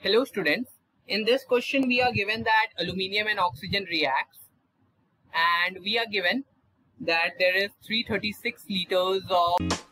Hello students, in this question we are given that aluminium and oxygen reacts, and we are given that there is 336 liters of